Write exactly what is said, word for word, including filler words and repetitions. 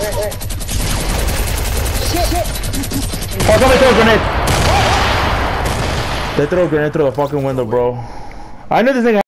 Shit, shit. Oh, somebody throw a grenade. They throw a grenade through the fucking window, bro. I knew this thing